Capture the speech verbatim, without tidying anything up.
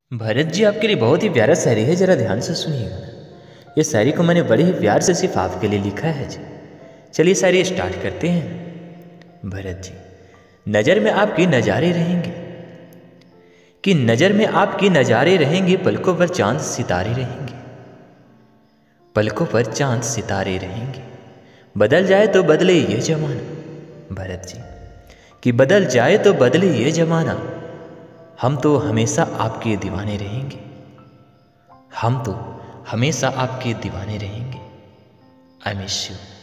भरत जी, आपके लिए बहुत ही प्यारा शायरी है, ज़रा ध्यान से सुनिएगा। ये शायरी को मैंने बड़े ही प्यार से सिर्फ आपके लिए लिखा है जी। चलिए शायरी स्टार्ट करते हैं। भरत जी, नज़र में आपके नज़ारे रहेंगे, कि नज़र में आपके नज़ारे रहेंगे, पलकों पर चांद सितारे रहेंगे, पलकों पर चांद सितारे रहेंगे। बदल जाए तो बदले ये जमाना, भरत जी, कि बदल जाए तो बदले ये जमाना, हम तो हमेशा आपके दीवाने रहेंगे, हम तो हमेशा आपके दीवाने रहेंगे। I miss you.